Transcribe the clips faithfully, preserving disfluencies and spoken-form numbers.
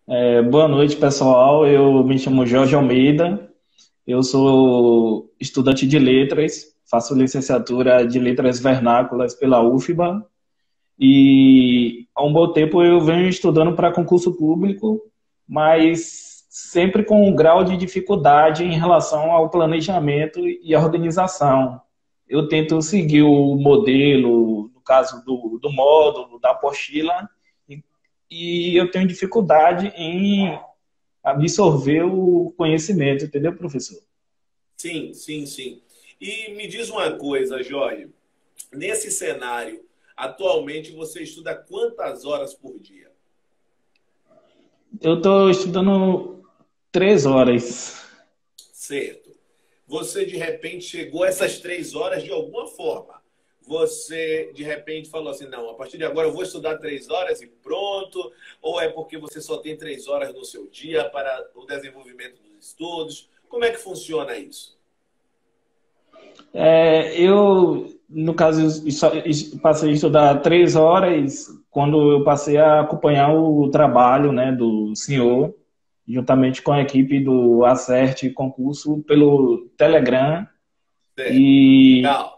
É, boa noite, pessoal. Eu me chamo Jorge Almeida. Eu sou estudante de letras, faço licenciatura de letras vernáculas pela U F B A e há um bom tempo eu venho estudando para concurso público, mas sempre com um grau de dificuldade em relação ao planejamento e à organização. Eu tento seguir o modelo, no caso do, do módulo, da apostila, e, e eu tenho dificuldade em absorver o conhecimento, entendeu, professor? Sim, sim, sim. E me diz uma coisa, Jorge. Nesse cenário, atualmente você estuda quantas horas por dia? Eu estou estudando três horas. Certo. Você de repente chegou a essas três horas de alguma forma. Você de repente falou assim: não, a partir de agora eu vou estudar três horas e pronto. Ou é porque você só tem três horas no seu dia para o desenvolvimento dos estudos? Como é que funciona isso? É, eu, no caso, só- passei a estudar três horas quando eu passei a acompanhar o trabalho, né, do senhor, juntamente com a equipe do Acerte Concurso pelo Telegram. Certo. E, Legal.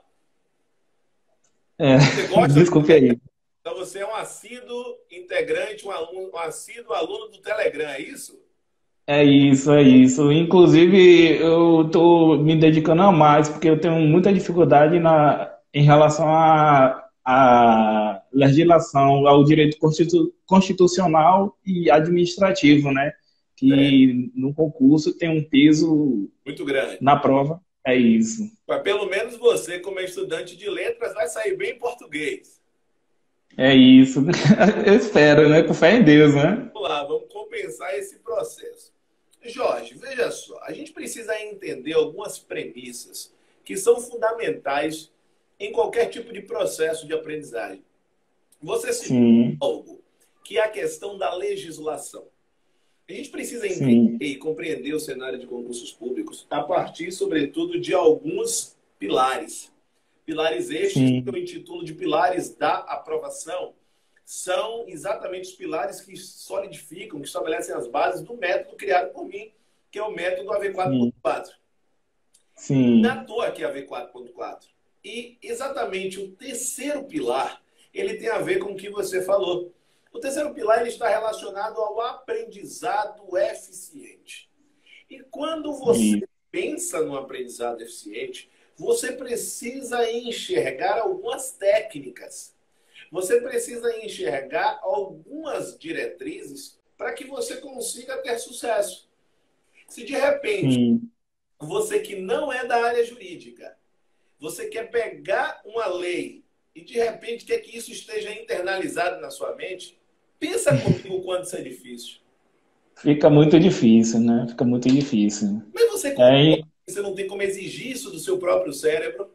é, Você gosta do desculpe Telegram? aí. Então você é um assíduo integrante, um, aluno, um assíduo aluno do Telegram, é isso? É isso, é isso. Inclusive, eu estou me dedicando a mais, porque eu tenho muita dificuldade na, em relação à à legislação, ao direito constitu, constitucional e administrativo, né? Certo. Que no concurso tem um peso Muito grande. na prova. É isso. Mas pelo menos você, como estudante de letras, vai sair bem em português. É isso. Eu espero, né? Com fé em Deus, né? Vamos lá, vamos compensar esse processo. Jorge, veja só, a gente precisa entender algumas premissas que são fundamentais em qualquer tipo de processo de aprendizagem. Você citou Sim, algo, que é a questão da legislação. A gente precisa entender sim, e compreender o cenário de concursos públicos a partir, sobretudo, de alguns pilares. Pilares estes que eu sim, intitulo de pilares da aprovação, são exatamente os pilares que solidificam, que estabelecem as bases do método criado por mim, que é o método A V quatro ponto sim, quatro. Não é à sim, toa que é A V quatro ponto quatro. E exatamente o terceiro pilar, ele tem a ver com o que você falou. O terceiro pilar ele está relacionado ao aprendizado eficiente. E quando você sim, pensa no aprendizado eficiente, você precisa enxergar algumas técnicas. Você precisa enxergar algumas diretrizes para que você consiga ter sucesso. Se de repente sim. você que não é da área jurídica, você quer pegar uma lei e de repente quer que isso esteja internalizado na sua mente, pensa comigo quanto isso é difícil. Fica muito difícil, né? Fica muito difícil. Mas você concorda É, que você não tem como exigir isso do seu próprio cérebro?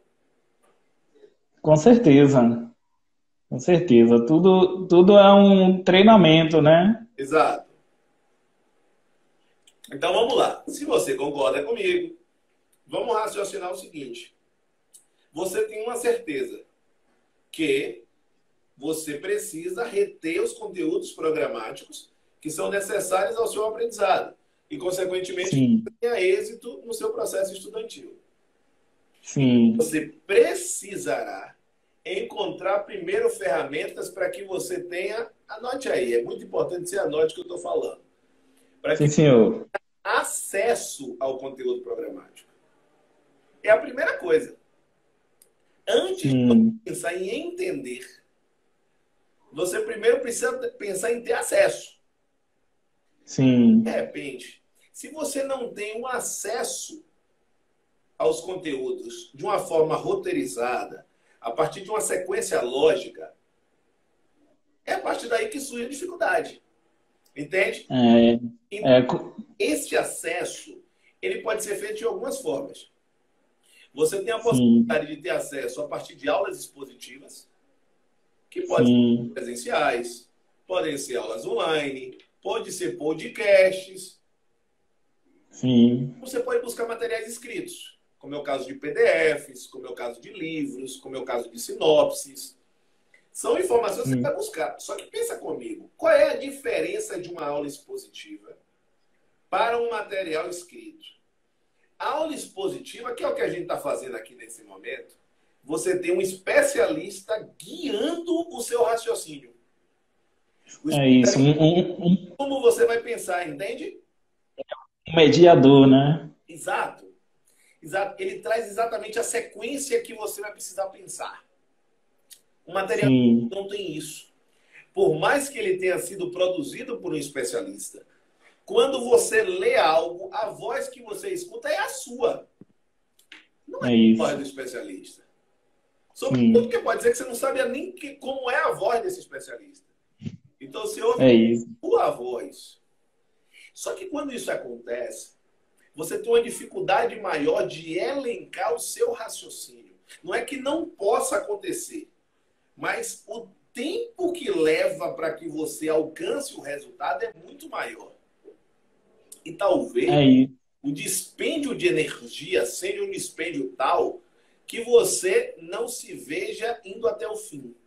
com certeza, com certeza. Tudo, tudo é um treinamento, né? Exato. Então vamos lá. Se você concorda comigo, vamos raciocinar o seguinte. Você tem uma certeza que você precisa reter os conteúdos programáticos que são necessários ao seu aprendizado e, consequentemente, que Sim, você tenha êxito no seu processo estudantil. sim, Você precisará encontrar primeiro ferramentas para que você tenha, anote aí, é muito importante que você anote o que eu estou falando, para sim, que senhor. acesso ao conteúdo programático. É a primeira coisa. Antes de você Sim, pensar em entender, você primeiro precisa pensar em ter acesso. De sim, repente, se você não tem um acesso aos conteúdos de uma forma roteirizada, a partir de uma sequência lógica, é a partir daí que surge a dificuldade. Entende? é, Então, é, co- esse acesso, ele pode ser feito de algumas formas. Você tem a sim, possibilidade de ter acesso a partir de aulas expositivas, que podem ser sim, presenciais, podem ser aulas online, pode ser podcasts. sim, Você pode buscar materiais escritos, como é o caso de P D Fs, como é o caso de livros, como é o caso de sinopses. São informações que você Sim. vai buscar. Só que pensa comigo, qual é a diferença de uma aula expositiva para um material escrito? A aula expositiva, que é o que a gente está fazendo aqui nesse momento, você tem um especialista guiando o seu raciocínio. O É isso, um, especialista, um- um como você vai pensar, entende? mediador, né? Exato. Exato. Ele traz exatamente a sequência que você vai precisar pensar. O material Sim, não tem isso. Por mais que ele tenha sido produzido por um especialista, quando você lê algo, a voz que você escuta é a sua. Não é é a voz isso. do especialista. Sobretudo Sim, que pode dizer que você não sabia nem que, como é a voz desse especialista. Então você ouve é isso. a sua voz. Só que quando isso acontece, você tem uma dificuldade maior de elencar o seu raciocínio. Não é que não possa acontecer, mas o tempo que leva para que você alcance o resultado é muito maior. E talvez É isso. o dispêndio de energia seja um dispêndio tal que você não se veja indo até o fim.